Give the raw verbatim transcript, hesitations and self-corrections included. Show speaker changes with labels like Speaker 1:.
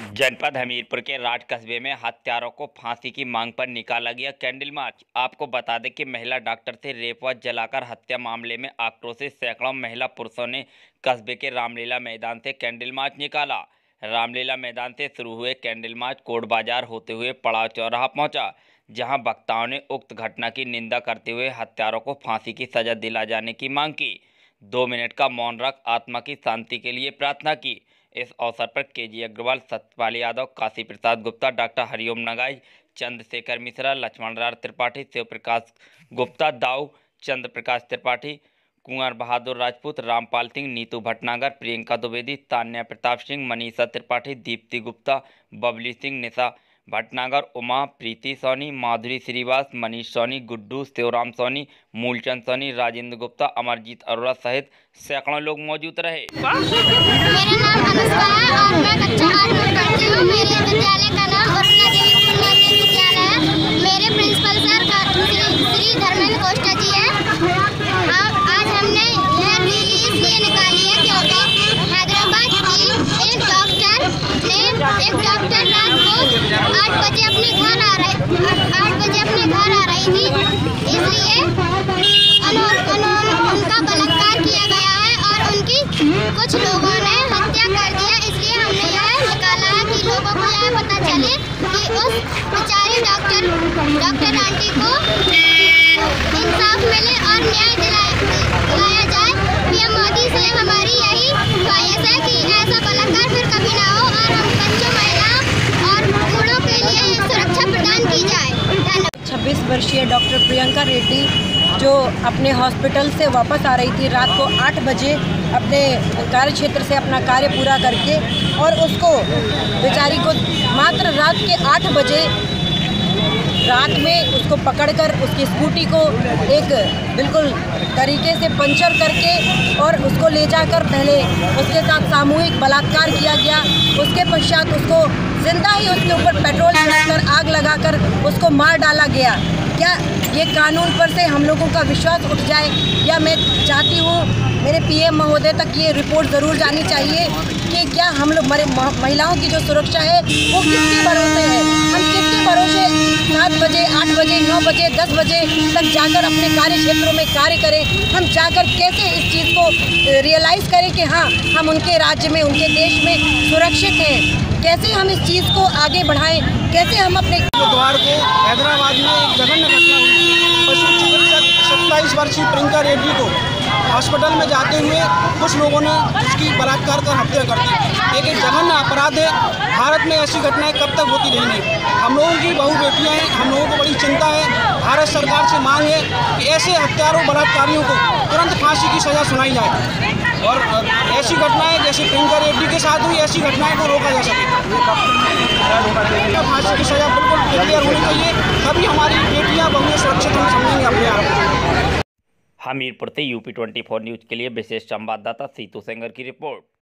Speaker 1: जनपद हमीरपुर के राठ कस्बे में हत्यारों को फांसी की मांग पर निकाला गया कैंडल मार्च। आपको बता दें कि महिला डॉक्टर से रेप व जलाकर हत्या मामले में आक्रोशित सैकड़ों महिला पुरुषों ने कस्बे के रामलीला मैदान से कैंडल मार्च निकाला। रामलीला मैदान से शुरू हुए कैंडल मार्च कोट बाजार होते हुए पड़ाव चौराहा पहुंचा, जहां वक्ताओं ने उक्त घटना की निंदा करते हुए हत्यारों को फांसी की सजा दिला जाने की मांग की। दो मिनट का मौन रख आत्मा की शांति के लिए प्रार्थना की। इस अवसर पर K G Agrawal, Satyapal Yadav, Kashi Prasad Gupta, doctor Hariom Nagai, Chandrashekhar Mishra, Lakshman Rai Tripathi, Shiv Prakash Gupta, Dau Chandra Prakash Tripathi, Kunwar Bahadur Rajput, Rampal Singh, Neetu Bhatnagar, Priyanka Dwivedi, Tanya Pratap Singh, Manisha Tripathi, Deepti Gupta, Babli Singh, Nisha Bhatnagar, Uma, Preeti Soni, Madhuri Shrivas, Manish Soni, Guddu, Shivram Soni, Moolchand Soni, Rajendra Gupta, Amarjeet Arora सहित सैकड़ों लोग मौजूद रहे।
Speaker 2: मेरा नाम अनुष्का है और मैं कक्षा आठ में पढ़ती हूँ। मेरे विद्यालय का नाम अरुणा देवी माध्यमिक विद्यालय है। मेरे प्रिंसिपल सर श्री धर्मेंद्र कोष्टा जी है। आज हमने यह रैली इसलिए निकाली है क्योंकि हैदराबाद की एक डॉक्टर ने एक डॉक्टर रात को आठ बजे अपने घर आ रही आठ बजे अपने घर आ रही थी, इसलिए उनका बलात्कार किया गया है और उनकी कुछ लोगों ने हत्या कर दिया। इसलिए हमने यह निकाला है कि लोगों को यह पता चले कि उस बेचारी डॉक्टर डॉक्टर आंटी को इंसाफ मिले और न्याय दिलाया जाए। पीएम मोदी से हमारी यही ख्वाहिश है कि ऐसा बलात्कार फिर कभी ना हो और हम बच्चों, महिलाओं और बूढ़ों के लिए सुरक्षा प्रदान की जाए।
Speaker 3: छब्बीस वर्षीय डॉक्टर प्रियंका रेड्डी जो अपने हॉस्पिटल से वापस आ रही थी रात को आठ बजे अपने कार्य क्षेत्र से अपना कार्य पूरा करके, और उसको बेचारी को मात्र रात के आठ बजे रात में उसको पकड़कर उसकी स्कूटी को एक बिल्कुल तरीके से पंचर करके और उसको ले जाकर पहले उसके साथ सामूहिक बलात्कार किया गया। उसके पश्चात उसको जिंदा ही उसके ऊपर पेट्रोल छिड़ककर आग लगाकर उसको मार डाला गया। क्या ये कानून पर से हम लोगों का विश्वास उठ जाए? या मैं चाहती हूँ मेरे पीएम महोदय तक ये रिपोर्ट ज़रूर जानी चाहिए कि क्या हम लोग महिलाओं की जो सुरक्षा है वो किसके भरोसे है? हम किसके भरोसे सात बजे, आठ बजे, नौ बजे, दस बजे तक जाकर अपने कार्य क्षेत्रों में कार्य करें? हम जाकर कैसे इस चीज़ को रियलाइज़ करें कि हाँ, हम उनके राज्य में, उनके देश में सुरक्षित हैं? कैसे हम इस चीज़ को आगे बढ़ाएं? कैसे हम अपने
Speaker 4: बुधवार को हैदराबाद में एक जघन्य घटना हुई। पशु चिकित्सक सत्ताईस वर्षीय प्रियंका रेड्डी को हॉस्पिटल में जाते हुए कुछ लोगों ने उसकी बलात्कार कर हत्या कर दी। एक जघन्य अपराध है। भारत में ऐसी घटनाएं कब तक होती रहेंगी? हम लोगों की बहु बेटियां हैं, हम लोगों को बड़ी चिंता है। भारत सरकार से मांग है कि ऐसे हत्यारों, बलात्कारियों को तुरंत फांसी की सज़ा सुनाई जाए और ऐसी घटनाएं जैसे प्रियंका रेड्डी के साथ हुई, ऐसी घटनाएं को रोका जा सके। फांसी की सज़ा बिल्कुल क्लियर होनी चाहिए, तभी हमारी बेटियां, बहुएं सुरक्षित हम समझेंगे अपने आप।
Speaker 1: हमीरपुर से यूपी चौबीस न्यूज़ के लिए विशेष संवाददाता सीतू सेंगर की रिपोर्ट।